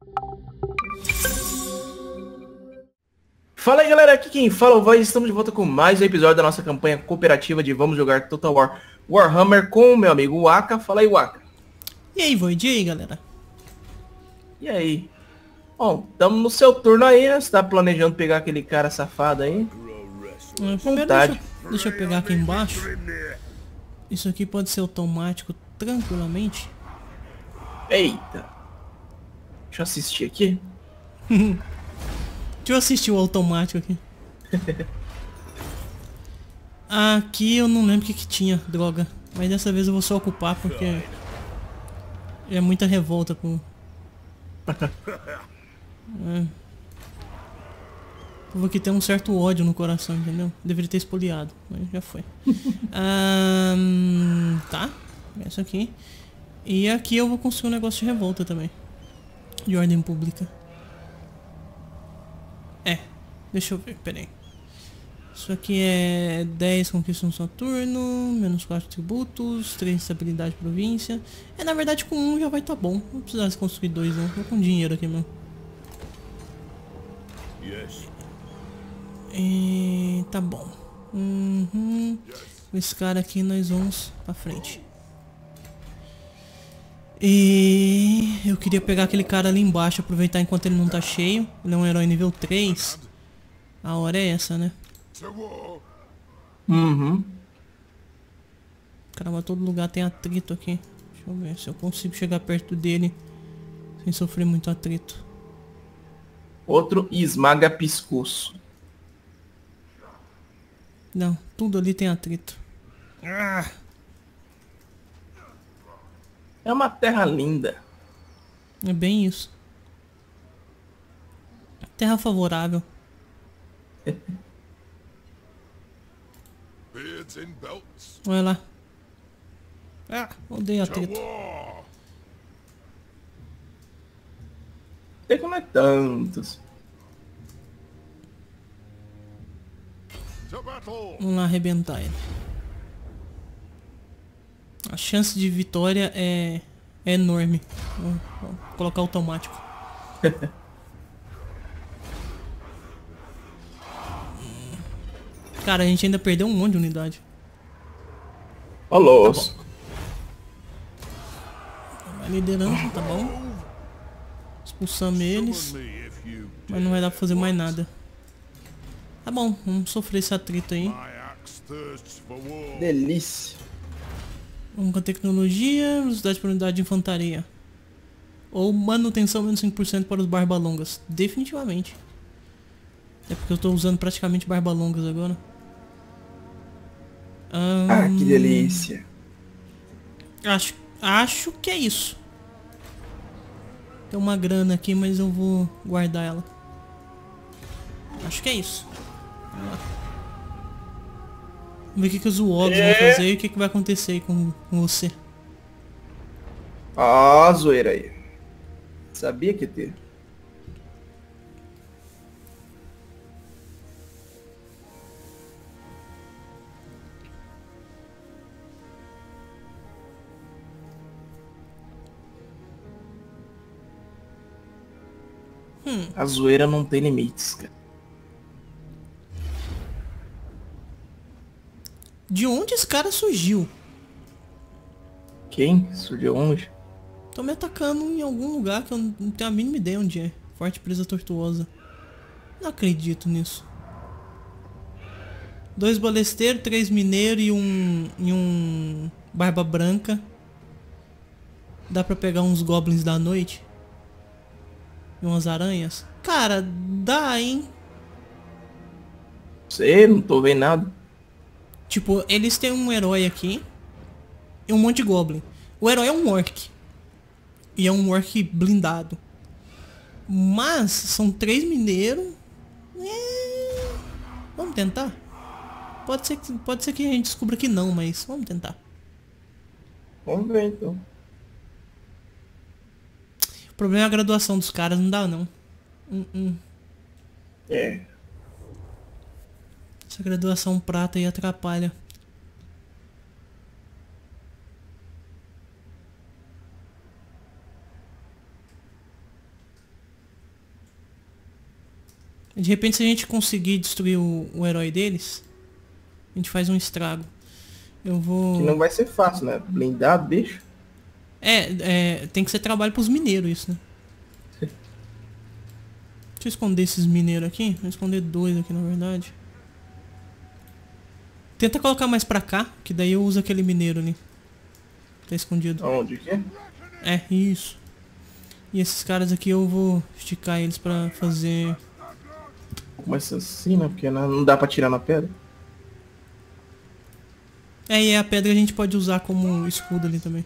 Fala aí galera, aqui quem fala é o Voz, estamos de volta com mais um episódio da nossa campanha cooperativa de Vamos Jogar Total War Warhammer com o meu amigo Waka. Fala aí, Waka. E aí, Void, e aí, galera? E aí? Bom, estamos no seu turno aí, né? Você tá planejando pegar aquele cara safado aí? Primeiro deixa eu pegar aqui embaixo. Isso aqui pode ser automático tranquilamente. Eita. Deixa eu assistir aqui. Deixa eu assistir o automático aqui. Aqui eu não lembro o que tinha, droga. Mas dessa vez eu vou só ocupar porque é muita revolta com... O povo aqui tem um certo ódio no coração, entendeu? Deveria ter espoliado, mas já foi. Tá, isso aqui. E aqui eu vou construir um negócio de revolta também. De ordem pública. Deixa eu ver, peraí. Isso aqui é 10 conquistas no Saturno, menos 4 tributos, 3 estabilidade província. Na verdade com 1 já vai tá bom. Não precisa construir 2 não, vou com dinheiro aqui mesmo. E tá bom. Esse cara aqui nós vamos pra frente. E eu queria pegar aquele cara ali embaixo, aproveitar enquanto ele não tá cheio. Ele é um herói nível 3. A hora é essa, né? Caramba, todo lugar tem atrito aqui. Deixa eu ver se eu consigo chegar perto dele sem sofrer muito atrito. Outro esmaga pescoço. Não, tudo ali tem atrito. É uma terra linda. É bem isso. Terra favorável. Olha lá. Odeio atrito. Tem como é tantos. Vamos lá arrebentar ele. A chance de vitória é enorme. Vou colocar automático. Cara, a gente ainda perdeu um monte de unidade. Alô. Tá a liderança, tá bom. Expulsamos eles. Mas não vai dar pra fazer mais nada. Tá bom, vamos sofrer esse atrito aí. Delícia. Vamos com a tecnologia, velocidade por unidade de infantaria. Ou manutenção menos 5% para os barbalongas. Definitivamente. É porque eu tô usando praticamente barbalongas agora. Que delícia. Acho que é isso. Tem uma grana aqui, mas eu vou guardar ela. Acho que é isso. Vamos lá. Vamos ver o que os Wogs vão fazer e o que vai acontecer aí com você. Zoeira aí. Sabia que ia ter. A zoeira não tem limites, cara. De onde esse cara surgiu? Quem? Surgiu onde? Tô me atacando em algum lugar que eu não tenho a mínima ideia onde é. Forte presa tortuosa. Não acredito nisso. 2 balesteiros, 3 mineiros e um barba branca. Dá pra pegar uns goblins da noite? E umas aranhas? Cara, dá, hein? Sei, não tô vendo nada. Tipo, eles têm um herói aqui e um monte de goblin. O herói é um orc. E é um orc blindado. Mas são 3 mineiros. Vamos tentar? Pode ser que a gente descubra que não, mas vamos tentar. Vamos ver então. O problema é a graduação dos caras, não dá não. Essa graduação prata aí atrapalha. De repente, se a gente conseguir destruir o herói deles, a gente faz um estrago. Eu vou... Que não vai ser fácil, né? Blindado, bicho. Tem que ser trabalho pros mineiros isso, né? Deixa eu esconder esses mineiros aqui. Vou esconder 2 aqui, na verdade. Tenta colocar mais pra cá, que daí eu uso aquele mineiro ali. Tá escondido. Onde que é? É, isso. E esses caras aqui eu vou esticar eles pra fazer... Começa assim, né? Porque não dá pra tirar na pedra. E a pedra a gente pode usar como escudo ali também.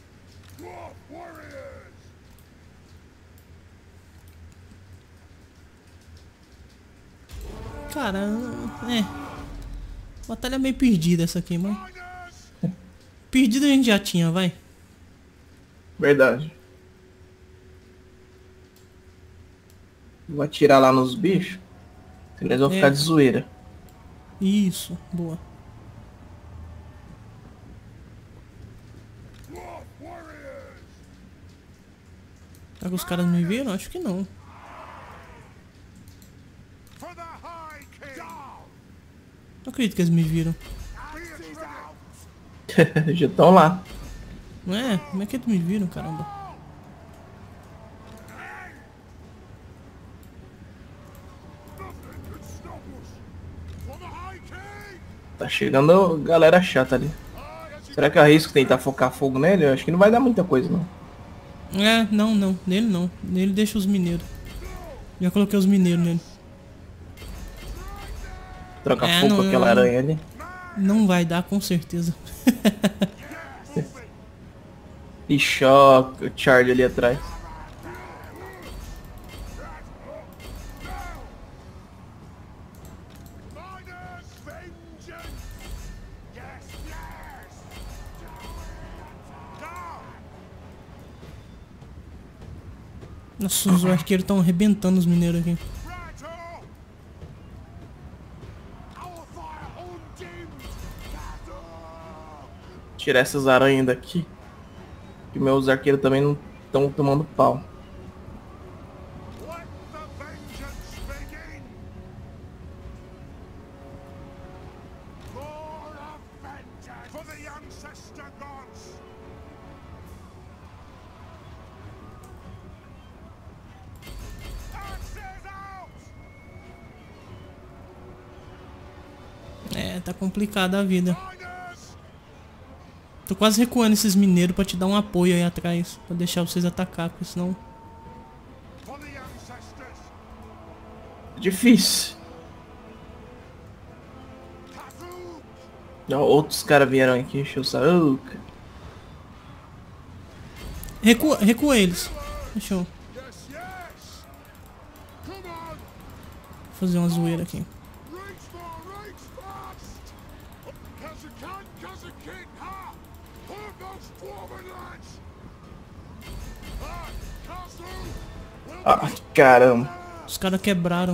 Cara, batalha meio perdida essa aqui, mas... Perdida a gente já tinha, vai. Verdade. Vou atirar lá nos bichos. Eles vão ficar de zoeira. Isso, boa. Será que os caras me viram? Acho que não. Não acredito que eles me viram. Já estão lá. Não é? Como é que eles me viram, caramba? Tá chegando galera chata ali. Será que eu arrisco tentar focar fogo nele? Eu acho que não vai dar muita coisa, não. Não. Nele não. Nele deixa os mineiros. Já coloquei os mineiros nele. Troca fogo com aquela aranha ali. Não vai dar, com certeza. E choca o Charlie ali atrás. Nossa, os arqueiros estão arrebentando os mineiros aqui. Tirar essas aranhas daqui. Que meus arqueiros também não estão tomando pau. Tá complicada a vida. Tô quase recuando esses mineiros pra te dar um apoio aí atrás. Pra deixar vocês atacar, porque senão... Difícil. Não, outros caras vieram aqui encher o saco. Recua eles. Fechou. Vou fazer uma zoeira aqui. Ah, caramba. Os caras quebraram.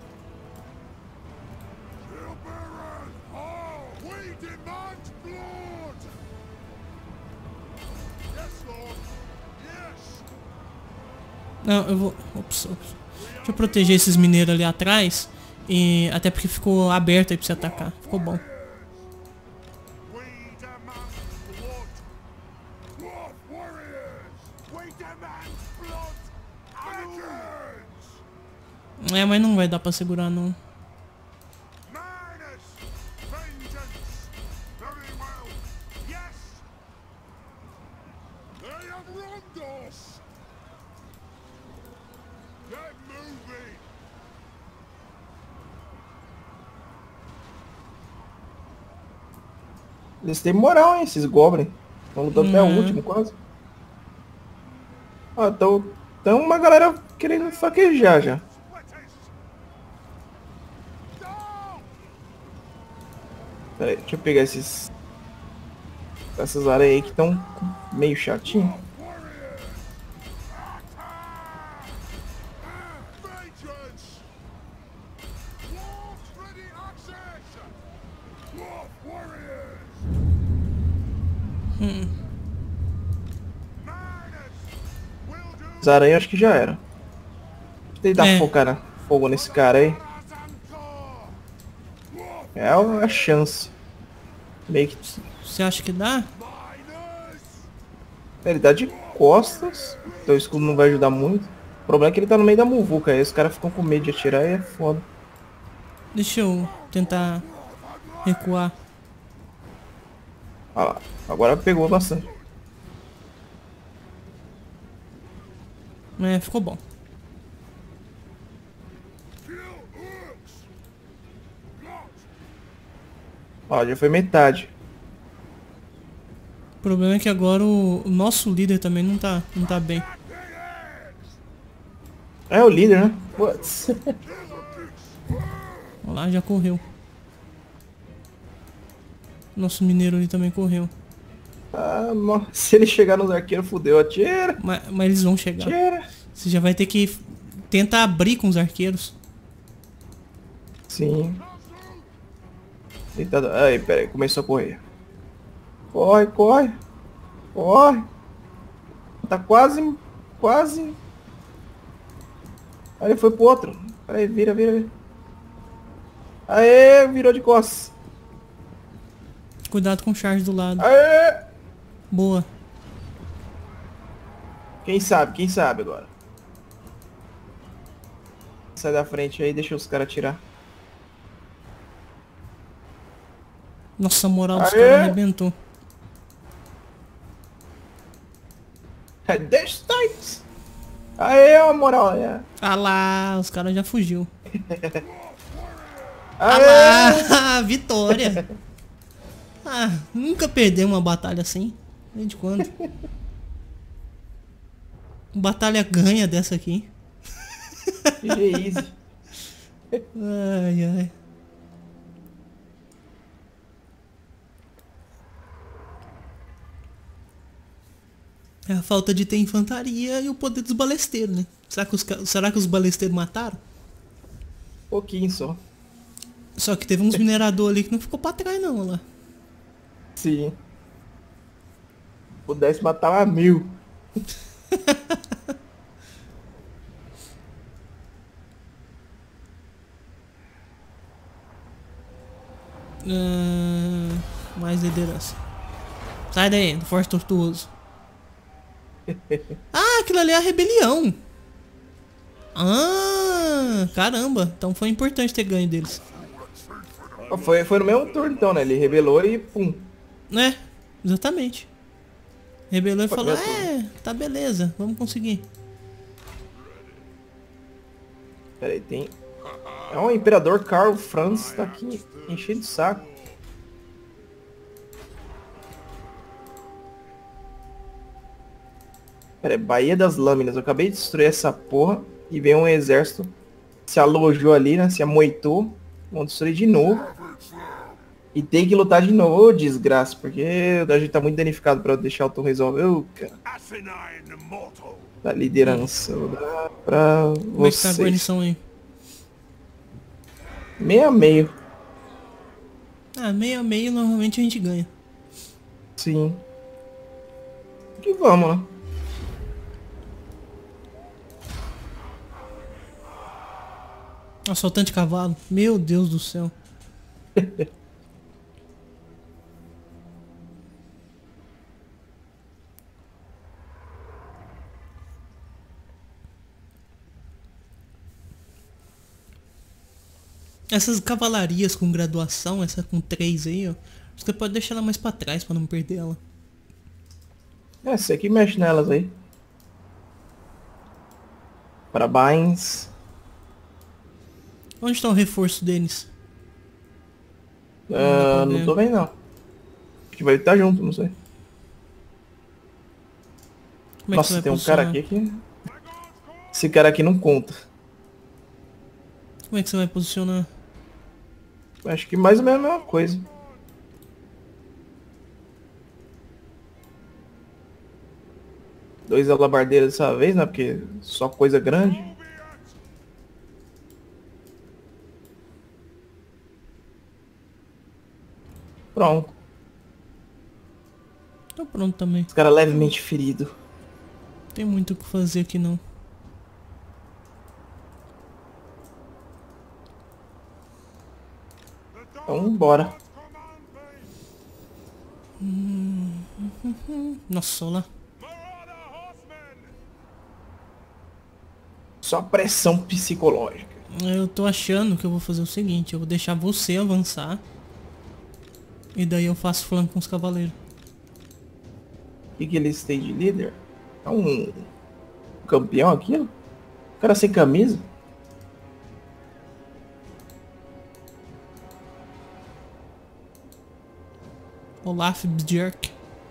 Não, eu vou... Ops. Deixa eu proteger esses mineiros ali atrás. E até porque ficou aberto aí pra você atacar. Ficou bom. Mas não vai dar pra segurar, não. Eles têm moral, hein, esses goblins. Estão lutando até o último, quase. Ah, então uma galera querendo faquejar já. Pera aí, deixa eu pegar essas areias aí que estão meio chatinho. As aranhas acho que já era. Tentar focar fogo nesse cara aí. É a chance. Meio que... Você acha que dá? Ele tá de costas. Então o escudo não vai ajudar muito. O problema é que ele tá no meio da muvuca. Aí os caras ficam com medo de atirar e é foda. Deixa eu tentar recuar. Olha lá. Agora pegou bastante. É, ficou bom. Ó, já foi metade. O problema é que agora o nosso líder também não tá bem. É o líder, né? Putz. Olha lá, já correu. Nosso mineiro ali também correu. Ah, se ele chegar nos arqueiros, fudeu. Atira. Mas eles vão chegar. Atira. Você já vai ter que tentar abrir com os arqueiros. Sim. Eita, aí, pera aí. Começou a correr. Corre, corre. Corre. Tá quase. Quase. Aí ele foi pro outro. Aí, vira, vira, vira. Aê, virou de costas. Cuidado com o charge do lado. Aê. Boa. Quem sabe agora. Sai da frente aí, deixa os caras atirar. Nossa, a moral dos Aê. caras arrebentou. Deixa os. Aê, a moral. É. Ah lá, os caras já fugiu. Ah Aê. lá, vitória. Ah, nunca perdeu uma batalha assim. Desde quando? Batalha ganha dessa aqui. GG easy. Ai, ai. É a falta de ter infantaria e o poder dos balesteiros, né? Será que os balesteiros mataram? Pouquinho só. Só que teve uns mineradores ali que não ficou pra trás não, olha lá. Sim. Pudesse matar a 1000. Mais liderança. Sai daí, do Forte Tortuoso. Ah, aquilo ali é a rebelião. Ah, caramba. Então foi importante ter ganho deles. Foi no mesmo turno então, né? Ele rebelou e pum. Né? Exatamente. Rebelou e Foi falou, no mesmo tá beleza, vamos conseguir. Pera aí, tem... É o Imperador Karl Franz tá aqui enchendo o saco. Pera aí, Baía das Lâminas. Eu acabei de destruir essa porra e veio um exército. Se alojou ali, né? Se amoitou. Vão destruir de novo. E tem que lutar de novo. Ô, desgraça. Porque a gente tá muito danificado pra deixar o Tom resolver. Ô, cara. Da liderança. Vou dar pra Como é que tá a vocês. guarnição aí? Meio a meio. Ah, meio a meio normalmente a gente ganha. Sim. Que vamos, né? Assaltante cavalo. Meu Deus do céu. Essas cavalarias com graduação, essa com 3 aí, ó. Você pode deixar ela mais pra trás pra não perder ela. É, você que mexe nelas aí. Parabéns. Onde tá o reforço deles? Não tô vendo não. Acho que vai estar junto, não sei. Como é que Nossa, você tem vai um cara posicionar? aqui que... Esse cara aqui não conta. Como é que você vai posicionar? Acho que mais ou menos a mesma coisa. Dois alabardeiros dessa vez, né? Porque só coisa grande. Pronto. Tô pronto também. Esse cara levemente ferido. Tem muito o que fazer aqui não. Então, bora. Nossa, olha lá. Só pressão psicológica. Eu tô achando que eu vou fazer o seguinte. Eu vou deixar você avançar. E daí eu faço flanco com os cavaleiros. O que eles têm de líder? É um campeão aquilo? O cara sem camisa? Olaf Bjerk.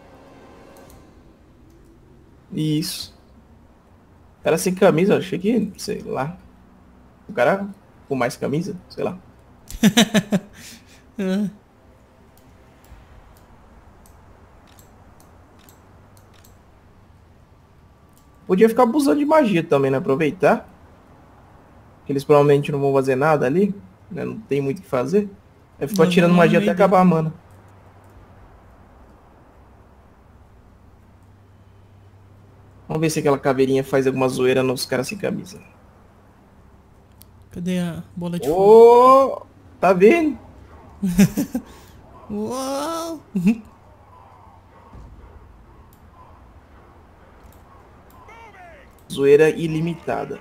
Isso. O cara sem camisa, eu achei que, sei lá. O cara com mais camisa, sei lá. Ah, Podia ficar abusando de magia também, né? Aproveitar. Que eles provavelmente não vão fazer nada ali. Né? Não tem muito o que fazer. Aí ficou nós atirando vamos lá no magia até meio dele. acabar a mana. Vamos ver se aquela caveirinha faz alguma zoeira nos caras sem camisa. Cadê a bola de fogo? Ô, tá vendo? Uau! Zoeira ilimitada.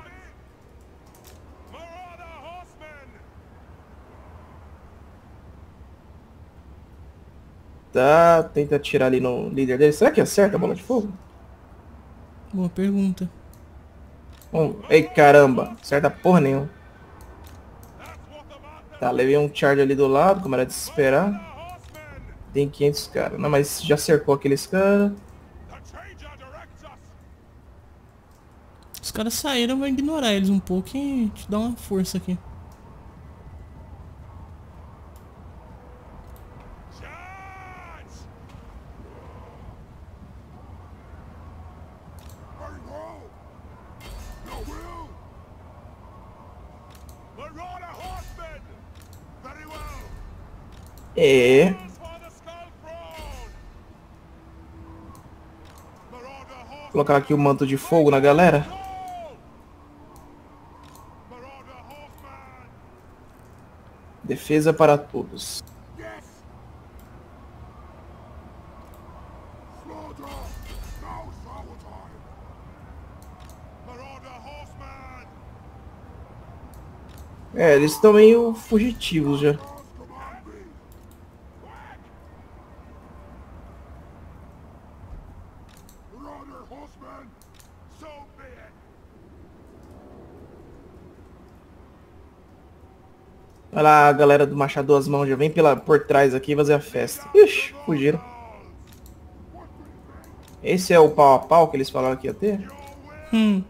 Tá, tenta atirar ali no líder dele. Será que acerta a bola de fogo? Boa pergunta. Ei, caramba. Acerta porra nenhuma. Tá, levei um charge ali do lado, como era de se esperar. Tem 500 caras. Não, mas já cercou aqueles caras. Os caras saíram, eu vou ignorar eles um pouco e te dar uma força aqui. É. Colocar aqui o manto de fogo na galera. Defesa para todos. É, eles estão meio fugitivos já. Olha lá, a galera do Machado Duas Mãos já vem por trás aqui fazer a festa. Ixi, fugiram. Esse é o pau a pau que eles falaram que ia ter? Hum.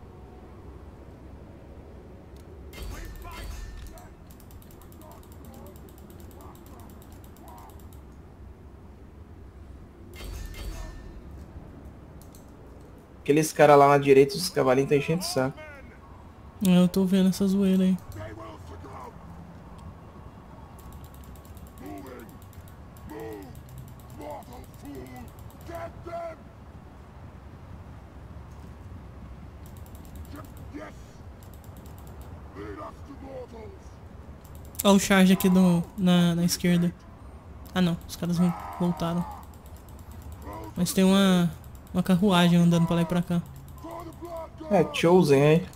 Aqueles caras lá na direita, os cavalinhos estão enchendo o saco. Eu tô vendo essa zoeira aí. Olha o charge aqui na esquerda. Ah não, os caras voltaram. Mas tem uma carruagem andando pra lá e pra cá. É, Chosen aí.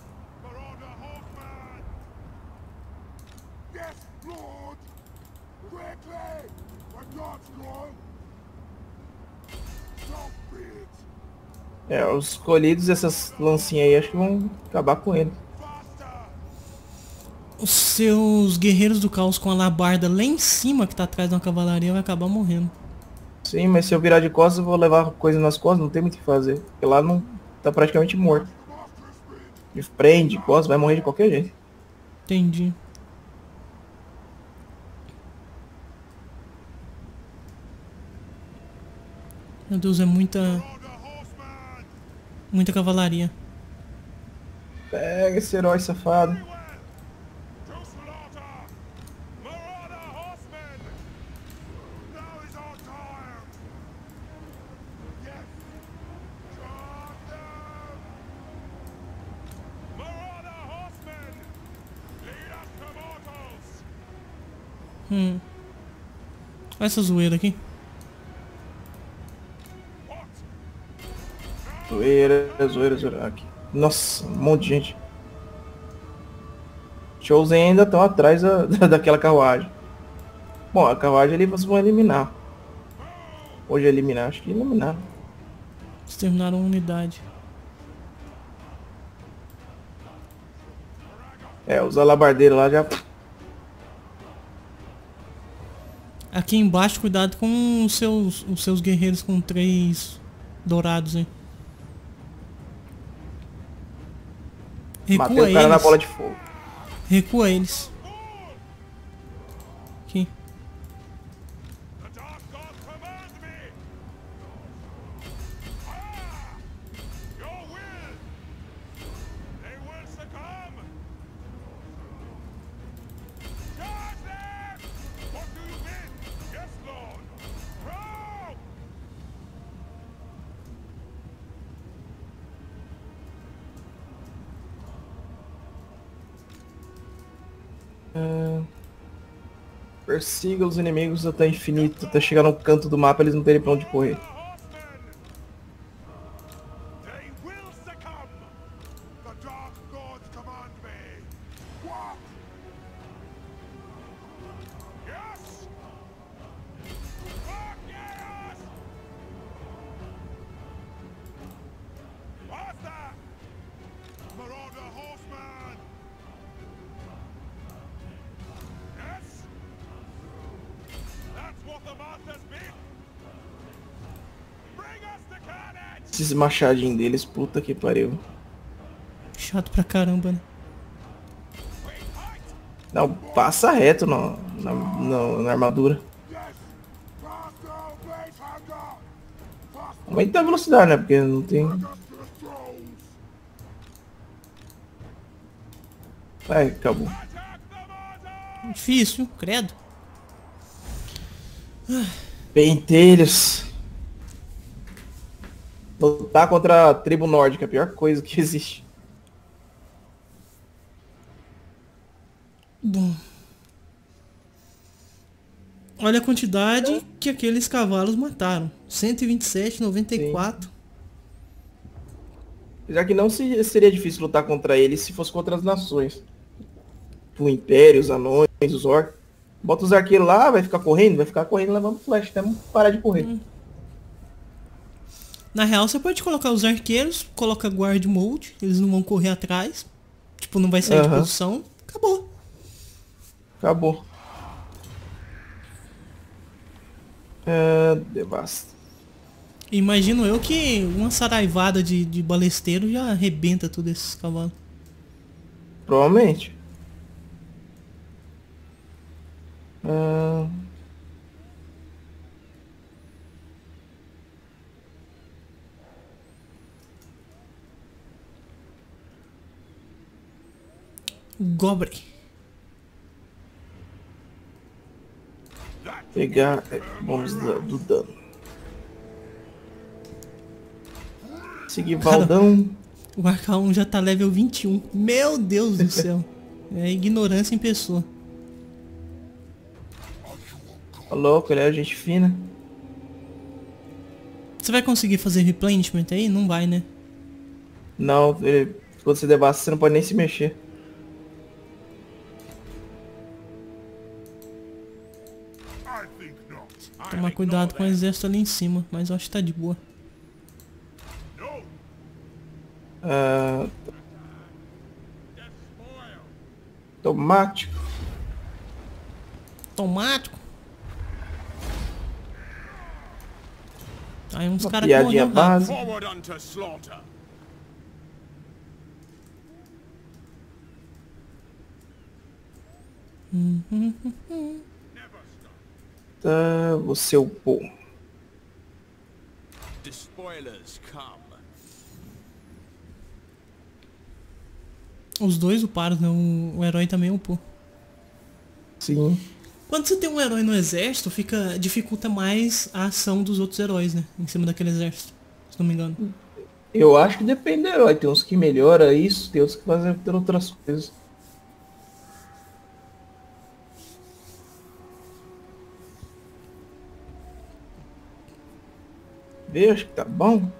É, os escolhidos, essas lancinhas aí, acho que vão acabar com ele. Os seus guerreiros do caos com a labarda lá em cima, que tá atrás da cavalaria, vai acabar morrendo. Sim, mas se eu virar de costas, eu vou levar coisa nas costas, não tem muito o que fazer. Porque lá não tá praticamente morto. De frente, de costas, vai morrer de qualquer jeito. Entendi. Meu Deus, é muita cavalaria. Pega esse herói safado. Olha essa zoeira aqui. Zoeira, zoeira, zoeira. Aqui. Nossa, um monte de gente. Shows ainda estão atrás daquela carruagem. Bom, a carruagem ali vocês vão eliminar. Hoje eliminar, acho que eliminaram. Exterminaram a unidade. É, os alabardeiros lá já... Aqui embaixo, cuidado com os seus guerreiros com 3 dourados, hein. Matei Recua o cara na eles. bola de fogo. Recua eles. Aqui. The Dark God commands me! Your will! They will succumb! Charge them! What do you bid? Yes, Lord! Row! Persiga os inimigos até infinito, até chegar no canto do mapa eles não terem pra onde correr. The horsemen! They will succumb! The Dark Gods command me! What? Yes! Fuck yes! What's that? Marauder horseman! Yes? That's what the master's bid! Bring us the carnage! Esses machadinhos deles, puta que pariu. Chato pra caramba, né? Não, passa reto na armadura. Aumenta a velocidade, né? Porque não tem... Ai, acabou. Difícil, credo. Pentelhos. Lutar contra a tribo nórdica, a pior coisa que existe. Bom. Olha a quantidade que aqueles cavalos mataram. 127, 94. Já que não seria difícil lutar contra eles se fosse contra as nações. O Império, os anões, os orcs. Bota os arqueiros lá, vai ficar correndo levando flash, até parar de correr. Na real, você pode colocar os arqueiros, coloca guard mode, eles não vão correr atrás. Tipo, não vai sair de posição. Acabou. Acabou. Devasta. Imagino eu que uma saraivada de balesteiro já arrebenta todos esses cavalos. Provavelmente. Gobre. Pegar bônus do dano. Seguir Valdão. O Arca1 já tá level 21. Meu Deus do céu. É ignorância em pessoa. Tá louco, ele é gente fina. Você vai conseguir fazer replenishment aí? Não vai, né? Não, quando você devasta, você não pode nem se mexer. I think not. I Tomar think cuidado not com o then. exército ali em cima. Mas eu acho que tá de boa. No. Death spoil. Automático. Automático. Aí uns Uma caras que piadinha morreram rápido. básica. Forward unto slaughter. Never stop. Tá, você upou. Despoilers come. Os dois uparam, né? O herói também upou. Sim. Quando você tem um herói no exército, dificulta mais a ação dos outros heróis, né? Em cima daquele exército, se não me engano. Eu acho que depende do herói. Tem uns que melhora isso, tem outros que fazem outras coisas. ver, acho que tá bom.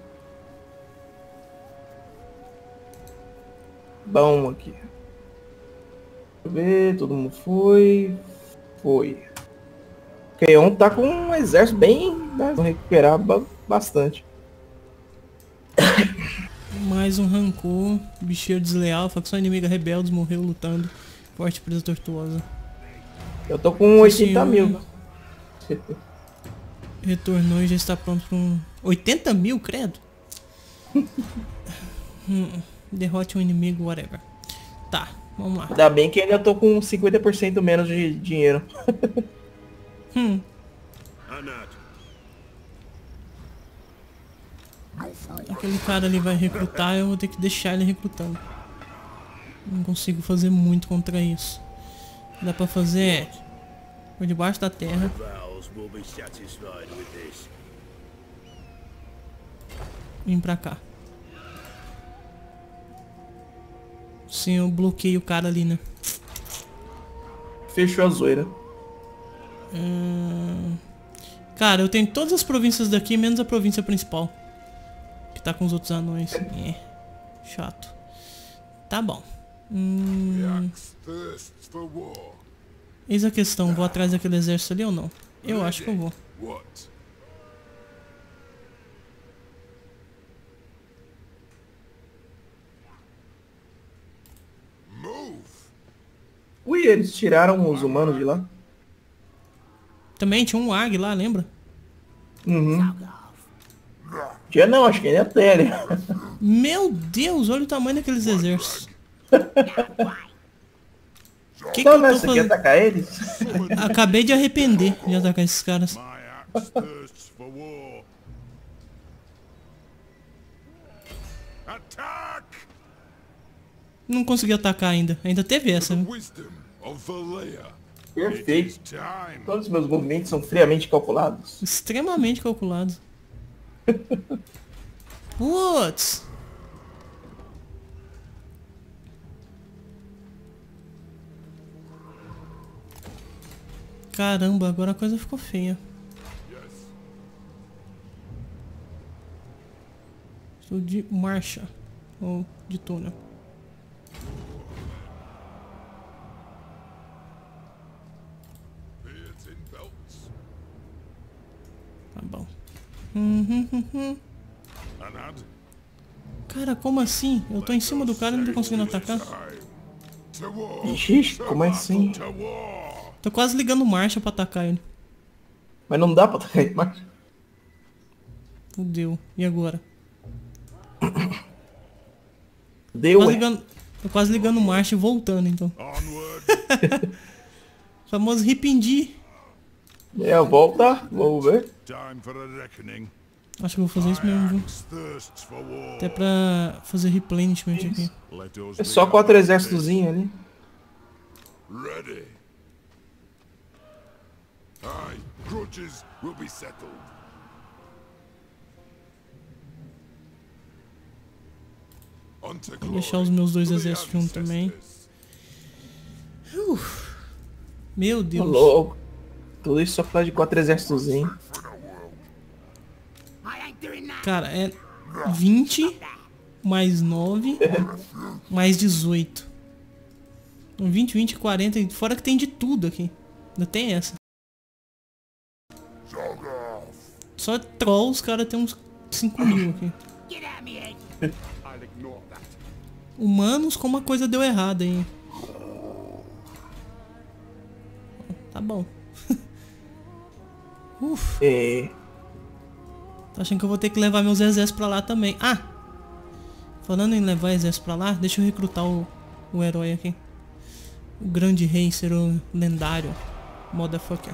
Bom aqui. Deixa eu ver, todo mundo foi. Foi. Keon tá com um exército bem, né, vão recuperar bastante. Mais um rancor, bicheiro desleal, facção inimiga rebeldes morreu lutando. Forte presa tortuosa. Eu tô com 80 Senhor. mil. Retornou e já está pronto para um... 80 mil, credo? Derrote um inimigo, whatever. Tá, vamos lá. Ainda bem que ainda tô com 50% menos de dinheiro. Aquele cara ali vai recrutar, eu vou ter que deixar ele recrutando. Não consigo fazer muito contra isso. Dá pra fazer por debaixo da terra. Vim pra cá. Sim, eu bloqueei o cara ali, né? Fechou a zoeira. Cara, eu tenho todas as províncias daqui, menos a província principal. Que tá com os outros anões. Chato. Tá bom. Thirsts for war. Eis a questão, vou atrás daquele exército ali ou não? Eu acho que eu vou. What? Move. Ui, eles tiraram os humanos de lá. Também tinha um AG lá, lembra? Uhum. Tinha não, acho que ainda tem ali. Meu Deus, olha o tamanho daqueles exércitos. Que Então, eu né, tô você quer fazendo? atacar eles? Acabei de arrepender de atacar esses caras. My axe thirsts for war. Attack! Não consegui atacar ainda. Ainda teve essa, né? Wisdom of Valea. Perfeito. Time. Todos os meus movimentos são friamente calculados. Extremamente calculado. Putz! Caramba, agora a coisa ficou feia. Yes. Estou de marcha. Ou de túnel. Beards in belts. Tá bom. Anad. Cara, como assim? Eu tô em cima do cara e não tô conseguindo atacar. Time. To war. Ixi, como assim? To war. Tô quase ligando marcha pra atacar ele. Mas não dá pra atacar ele mais. Fudeu. E agora? Deu, Quase ué. ligando... Tô quase ligando marcha e voltando, então. Onward. Famoso rependi. Volta. Vamos ver. Time for a reckoning. Acho que eu vou fazer isso mesmo, viu? Axe thirsts for war. Até pra fazer replenishment aqui. Let us É be só 4 exércitozinhos ali. ready. Aye, grudges will be settled. Unto Vou deixar os meus dois glory to the exércitos juntos também. ancestors. Meu Ô, Deus. louco. Tudo isso só por causa de 4 exércitozinhos. Cara, é 20 mais 9 mais 18. 20, 20, 40. e Fora que tem de tudo aqui. Ainda tem essa. Só troll os caras tem uns 5 mil aqui. I'll ignore that. Humanos, como a coisa deu errado aí. Tá bom. Uf, É, tô achando que eu vou ter que levar meus exércitos pra lá também. Ah! Falando em levar exército pra lá, deixa eu recrutar o herói aqui. O grande rei, ser o lendário. Motherfucker.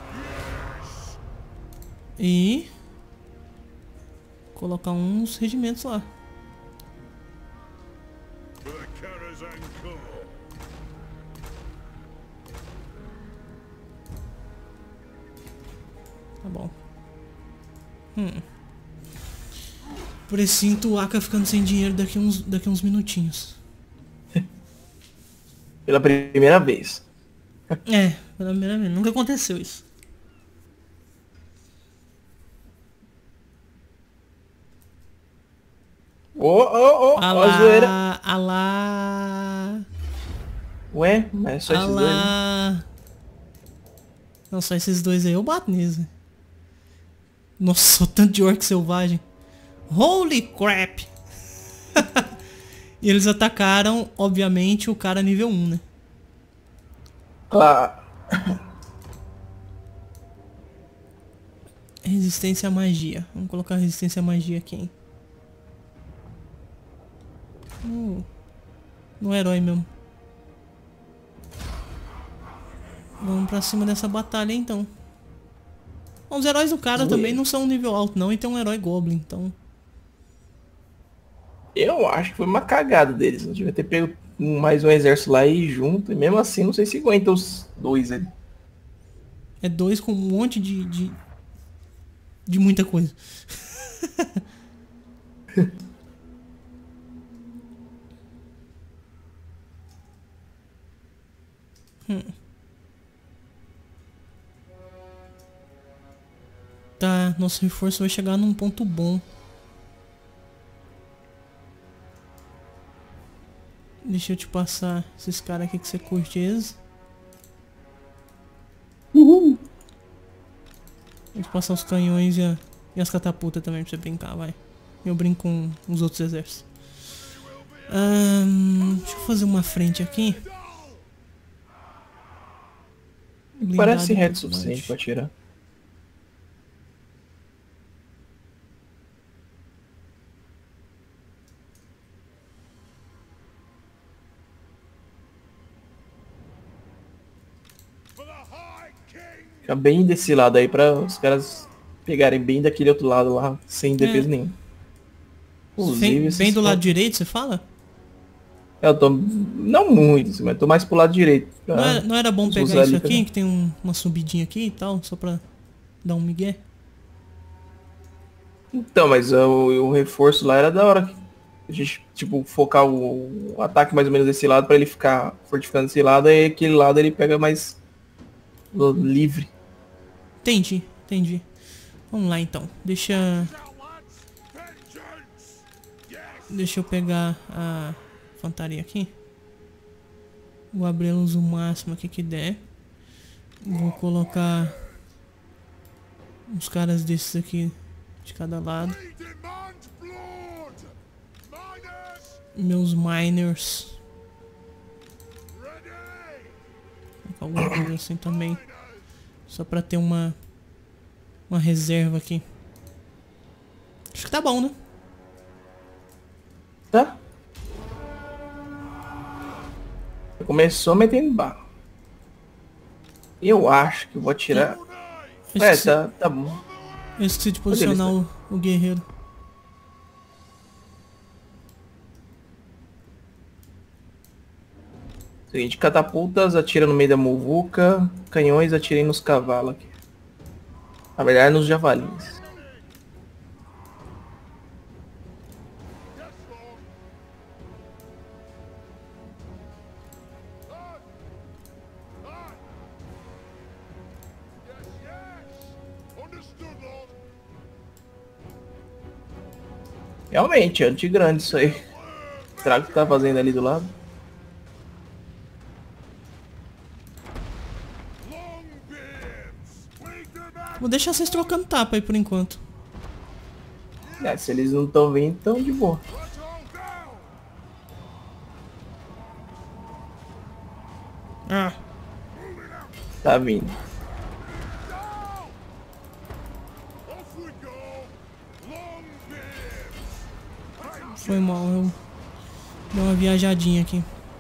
E... colocar uns regimentos lá. For the Karazhan Corps. Tá bom. Presinto o Aka ficando sem dinheiro daqui uns minutinhos. pela primeira vez. É, pela primeira vez. Nunca aconteceu isso. Ô, a zoeira. Alá. Ué, mas é só esses dois, né? Alá. Não, só esses dois aí eu bato neles. Né? Nossa, o tanto de orc selvagem. Holy crap. E eles atacaram, obviamente, o cara nível 1, né? Claro. Resistência à magia. Vamos colocar resistência à magia aqui, hein? No herói mesmo. Vamos pra cima dessa batalha então. Bom, os heróis do cara também não são um nível alto não. E tem um herói goblin, então... Eu acho que foi uma cagada deles. Não devia ter pego mais um exército lá e ir junto. E mesmo assim, não sei se aguenta os dois ali. É dois com um monte de muita coisa. Tá, nosso reforço vai chegar num ponto bom. Deixa eu te passar esses caras aqui que você curte eles. Vou te passar os canhões e as catapultas também pra você brincar, vai. Eu brinco com os outros exércitos. Deixa eu fazer uma frente aqui. Parece Blindado reto o do suficiente combate. pra tirar. For the High King! Fica bem desse lado aí pra os caras pegarem bem daquele outro lado lá, sem defesa nenhuma. Inclusive, Bem do lado caras- direito, você fala? Eu tô... Não muito, assim, mas tô mais pro lado direito. pra Não era bom os pegar usar isso ali aqui, também. que tem uma subidinha aqui e tal, só pra dar um migué? Então, mas o reforço lá era da hora. A gente, tipo, focar o ataque mais ou menos desse lado pra ele ficar fortificando esse lado, e aquele lado ele pega mais livre. Entendi. Vamos lá então. Deixa Vengeance! Yes! eu pegar a infantaria aqui. Vou abrir a luz o máximo aqui que der. Vou colocar uns caras desses aqui de cada lado. We demand blood! Miners, Meus miners. ready! Colocar alguma coisa assim também. Só pra ter uma reserva aqui. Acho que tá bom, né? Tá? Começou metendo bala. Eu acho que eu vou tirar. Eu É, esqueci, tá bom. eu esqueci de posicionar o guerreiro. Seguinte, catapultas atira no meio da muvuca, canhões atirem nos cavalos aqui. Na verdade, nos javalins. Understood, Lord. Realmente, é antigrande isso aí. Será que tá fazendo ali do lado? Longbeards! We demand Vou deixar vocês trocando tapa aí por enquanto. É, se eles não estão vindo, então de boa. right on down! Ah, Tá vindo. Down! Off we go! Longbeards! foi mal. Eu dei uma viajadinha aqui.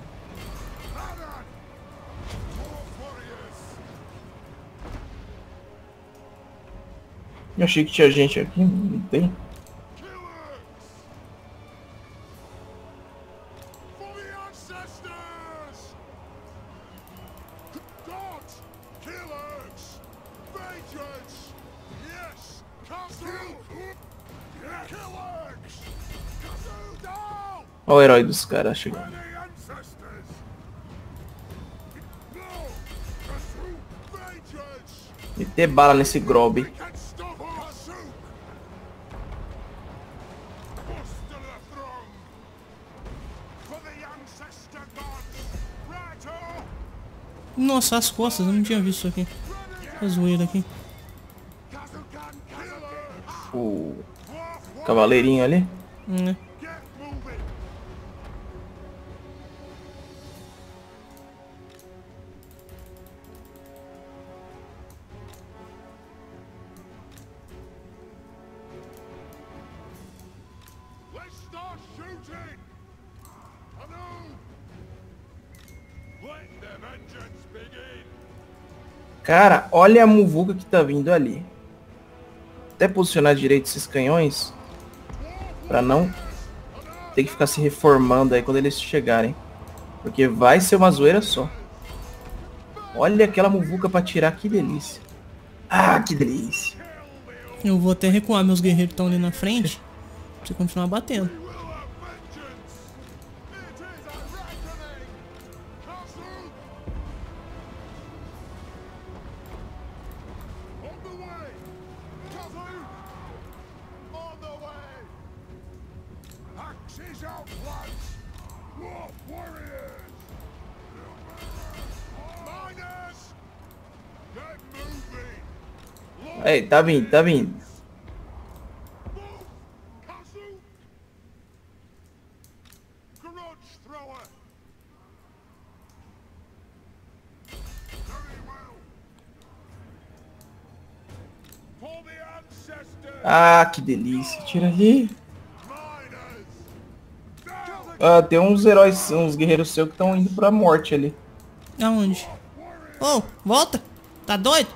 Eu achei que tinha gente aqui, não tem. For the ancestors! Gods! Killers! Vengeance! Yes! Kazoo! Killers! Kazoo down! Olha o herói dos caras chegando. For the ancestors! No! Kazoo! Vengeance! Meter bala nesse grob. Can stop us! Kazoo! Bust to the throne! Nossa, as costas, eu não tinha visto isso aqui. A zoeira aqui. O cavaleirinho ali. Né? Get moving! Let's start shooting! Anou! Let the vengeance begin! Cara, olha a muvuca que tá vindo ali. Até posicionar direito esses canhões. Pra não ter que ficar se reformando aí quando eles chegarem. Porque vai ser uma zoeira só. Olha aquela muvuca pra tirar, que delícia. Ah, que delícia. Eu vou até recuar, meus guerreiros estão ali na frente. Pra você continuar batendo. We will have vengeance! It is a reckoning! Castle! On the way! Castle! On the way! Axes out, lads! War warriors! Miners! Get moving! Aí, tá vindo, tá vindo. Move! Castle! Grudge thrower! Very well! For the ancestors! Ah, que delícia. Tira ali. Miners! Down! Ah, tem uns heróis, uns guerreiros seus que estão indo pra morte ali. Aonde? Ô, volta! Tá doido?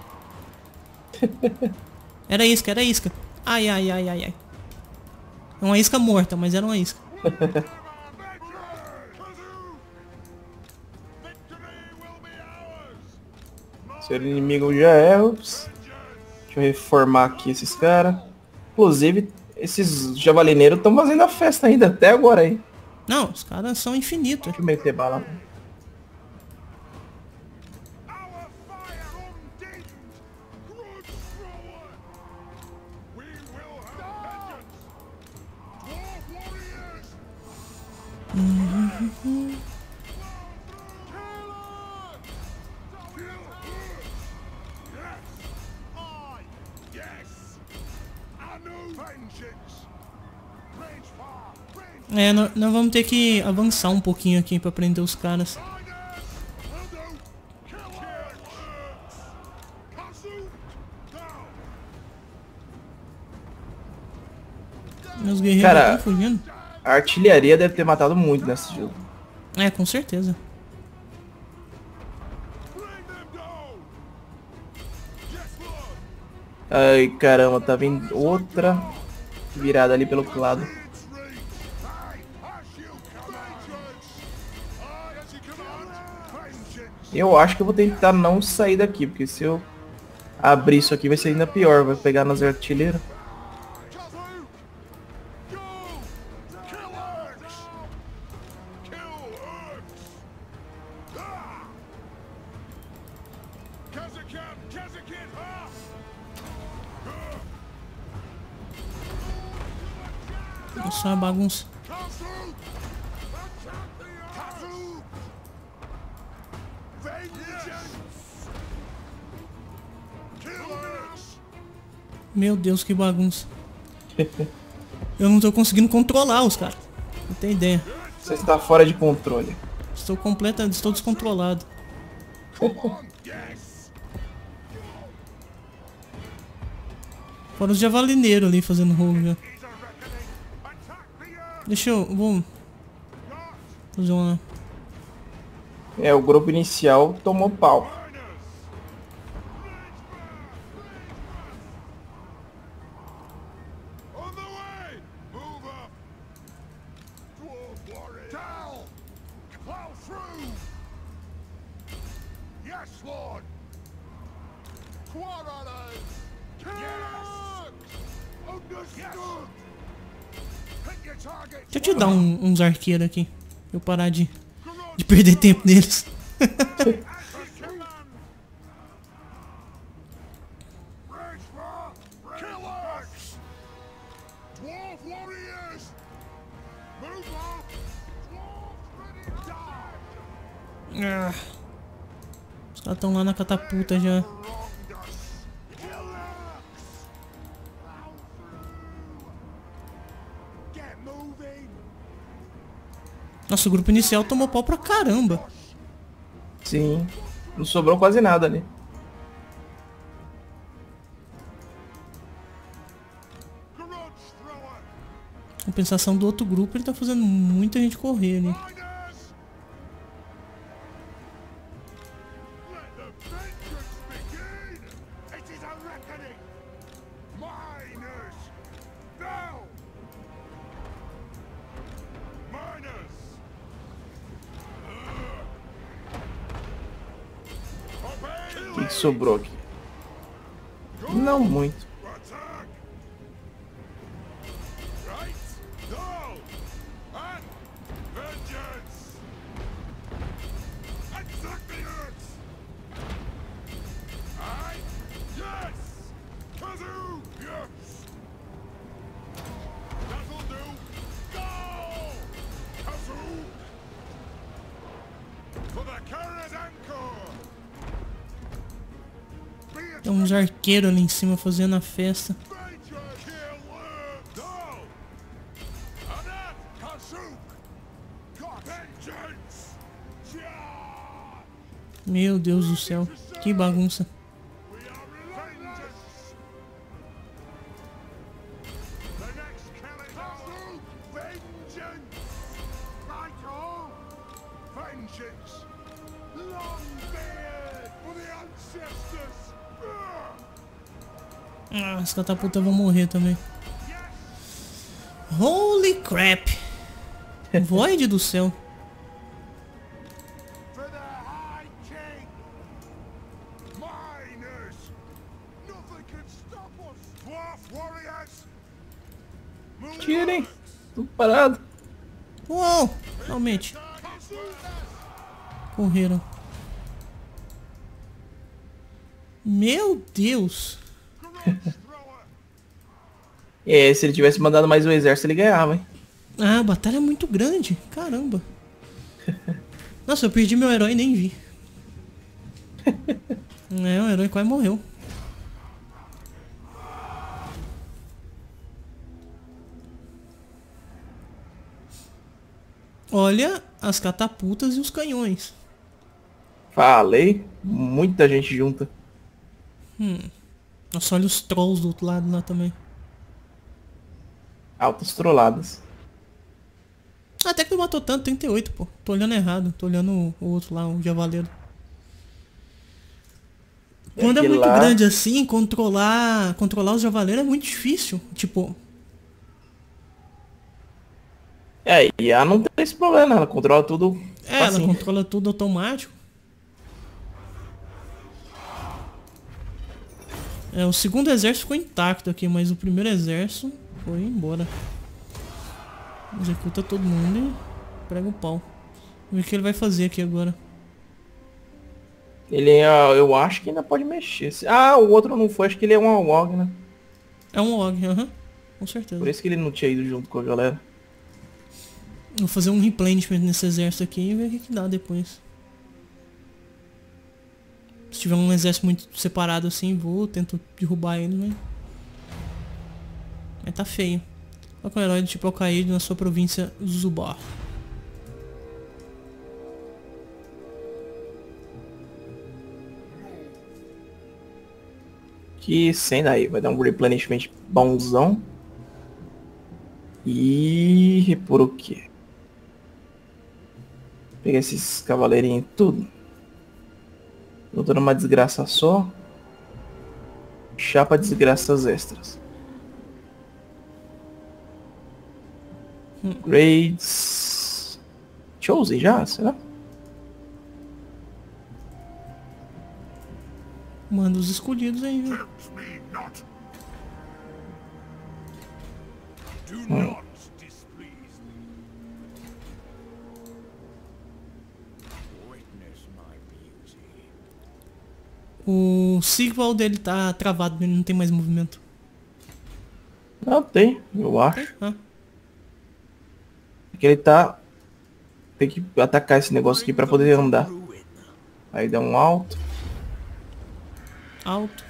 Era isca, era isca. Ai, ai, ai, ai, ai. É uma isca morta, mas era uma isca. Victory will be ours! Seu inimigo já é. Ups. Deixa eu reformar aqui esses caras. Inclusive, esses javalineiros estão fazendo a festa ainda, até agora aí. Não, os caras são infinitos. Deixa eu meter bala. Our fire undimmed! Grudge thrower! We will have vengeance! Dwarf warriors! Yes! Yes! I know vengeance! Range far! Range É, nós vamos ter que avançar um pouquinho aqui pra prender os caras. miners! Will do! Killers! Castle! Down! Meus guerreiros Cara, estão fugindo. a artilharia deve ter matado muito nesse jogo. É, com certeza. Bring them down! Yes, Lord! Ai, caramba, tá vindo outra virada ali pelo outro lado. It's reach! Aye, as you command! Aye, as you command! Vengeance! Eu acho que eu vou tentar não sair daqui, porque se eu abrir isso aqui vai ser ainda pior. Vai pegar nas artilheiras. Castle! Go! Kill Urks! Kill Urks! Ah! Kazakan! Kazakin! Ha! Isso é uma bagunça. Castle! Attack the Castle! Vengeance! Kill Urks! Meu Deus, que bagunça. Eu não tô conseguindo controlar os caras. Não tem ideia. Você está fora de controle. Estou descontrolado. Yes! Fora os javalineiros ali fazendo rolo já. Is a reckoning! Attack the Urks! Deixa eu... Vou fazer uma... É, o grupo inicial tomou pau. Miners! On the way! Move up! Dwarf warrior! Down! Plow through! Yes, Lord! Quarterers! Yes! Understood! Pick your target! Deixa eu te dar uns arqueiros aqui. Pra eu parar de perder tempo neles. As you command! Rage for killers! Dwarf warriors! Move up! Dwarves ready to die! Ah, Os caras estão lá na catapulta já. Nossa, o grupo inicial tomou pau pra caramba. Sim. Não sobrou quase nada ali. Compensação do outro grupo, ele tá fazendo muita gente correr ali. O que sobrou aqui? Não muito. Tem uns arqueiros ali em cima fazendo a festa. Meu Deus do céu, que bagunça. Ah, as catapultas vão morrer também. Holy crap! Void do céu. Tirem! Tudo parado. Uou! Realmente. Correram. Meu Deus! É, se ele tivesse mandado mais um exército, ele ganhava, hein? Ah, a batalha é muito grande. Caramba. Nossa, eu perdi meu herói e nem vi. É, o herói quase morreu. Olha as catapultas e os canhões. Falei. Muita gente junta. Nossa, olha os trolls do outro lado lá também. Altas trolladas. Até que não matou tanto, 38, pô. Tô olhando errado, tô olhando o outro lá, o javaleiro. Quando é Aquele muito lá- grande assim, controlar os javaleiros é muito difícil. Tipo, É, e a não tem esse problema, ela controla tudo. ela facinho. controla tudo automático. É, o segundo exército ficou intacto aqui, mas o primeiro exército foi embora. Executa todo mundo e prega o pau. Vamos ver o que ele vai fazer aqui agora. Ele é, eu acho que ainda pode mexer. Ah, o outro não foi, acho que ele é um AWOG, né? É um Og, aham. Com certeza. Por isso que ele não tinha ido junto com a galera. Vou fazer um replenishment nesse exército aqui e ver o que dá depois. Se tiver um exército muito separado assim, tento derrubar ele, mas tá feio. Olha com o herói do tipo Alcaide na sua província Zubar. Que sendo aí, vai dar um replenishment bonzão. E por o quê? Pegar esses cavaleirinhos tudo. Tô dando uma desgraça só. Chapa desgraças extras. Grades. Chosen já, será? Manda os escolhidos aí, viu? Tempt me not. Do not displease me. Witness my beauty. O Sigval dele tá travado, ele não tem mais movimento. Não tem, eu acho. Ah, Que ele tá. Tem que atacar esse negócio aqui pra poder andar. Ruin. Aí dá um alto. alto.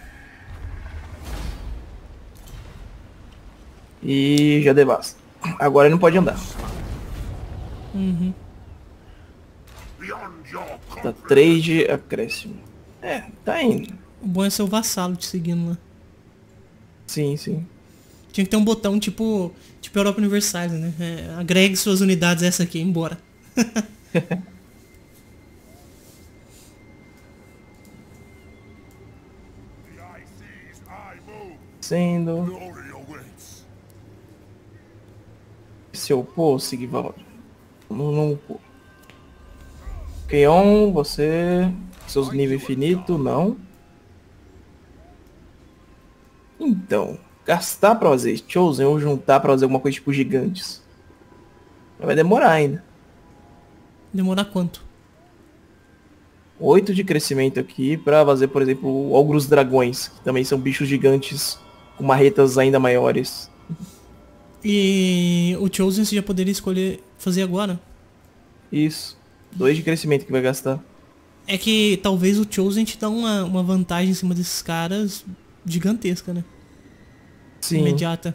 E já devasta. Agora ele não pode andar. Uhum. Beyond your Tá 3 de acréscimo. É, tá indo. O bom é ser o vassalo te seguindo lá. Sim, sim. Tinha que ter um botão tipo Europa Universalis, né? É, agregue suas unidades a essa aqui, embora. the eye sees, I move. Sendo. Glory awaits. Se eu pôr, Sigvald. Não pôr. Keon, você. Seus níveis infinitos, não. Então, gastar pra fazer Chosen ou juntar pra fazer alguma coisa tipo gigantes. Vai demorar ainda. Demorar quanto? 8 de crescimento aqui pra fazer, por exemplo, Ogros Dragões, que também são bichos gigantes com marretas ainda maiores. E o Chosen você já poderia escolher fazer agora. Isso. 2 de crescimento que vai gastar. É que talvez o Chosen te dá uma vantagem em cima desses caras gigantesca, né? Sim. Imediata.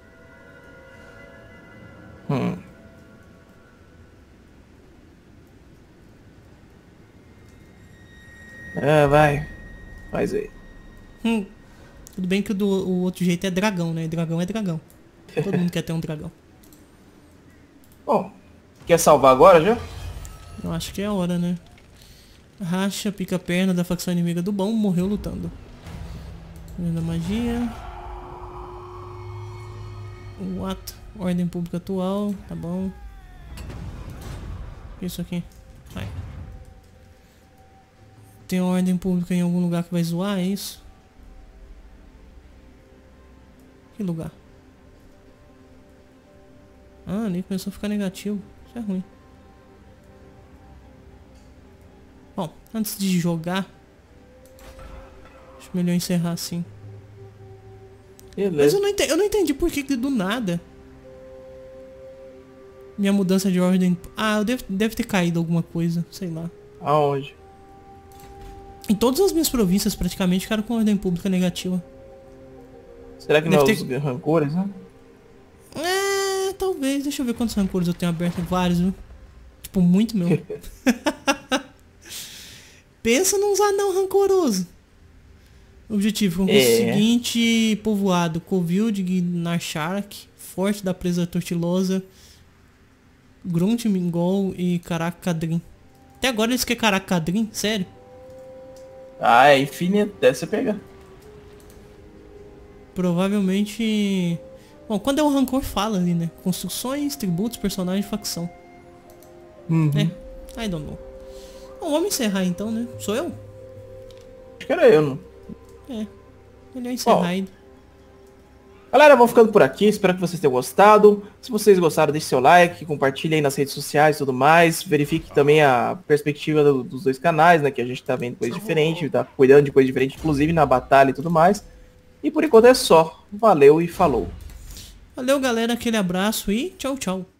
É, vai. Faz aí. Tudo bem que o outro jeito é dragão, né? Dragão é dragão. Todo mundo quer ter um dragão. Bom, quer salvar agora já? Eu acho que é a hora, né? Racha, pica a perna da facção inimiga do bom, morreu lutando. Da magia. What? Ordem pública atual, tá bom. Isso aqui. Vai. Tem ordem pública em algum lugar que vai zoar, é isso? Que lugar? Ah, ali começou a ficar negativo. Isso é ruim. Bom, antes de jogar, acho melhor encerrar assim. Mas Beleza. eu não entendi por que do nada minha mudança de ordem... Ah, eu deve ter caído alguma coisa, sei lá. Aonde? Em todas as minhas províncias praticamente ficaram com ordem pública negativa. Será que não é Deve os rancores, né? É, talvez. Deixa eu ver quantos rancores eu tenho aberto. Vários, viu? Tipo, muito mesmo. Pensa num anão rancoroso. Objetivo, com o seguinte povoado: Covil de Narshark, Forte da Presa Tortilosa, Grunt Mingol e Karak-Kadrin. Até agora eles querem Karak-Kadrin? Sério? Ah, é infinito. Deve você pegar. Provavelmente... Bom, quando é um rancor fala ali, né? Construções, tributos, personagens, facção. É, I don't know. Bom, vamos encerrar então, né? Sou eu? Acho que era eu, não. É. Melhor encerrar Bom. ainda. Galera, vou ficando por aqui, espero que vocês tenham gostado. Se vocês gostaram, deixe seu like, compartilhe aí nas redes sociais e tudo mais. Verifique também a perspectiva dos dois canais, né? Que a gente tá vendo coisa diferente, tá cuidando de coisa diferente, inclusive na batalha e tudo mais. E por enquanto é só. Valeu e falou. Valeu, galera. Aquele abraço e tchau, tchau.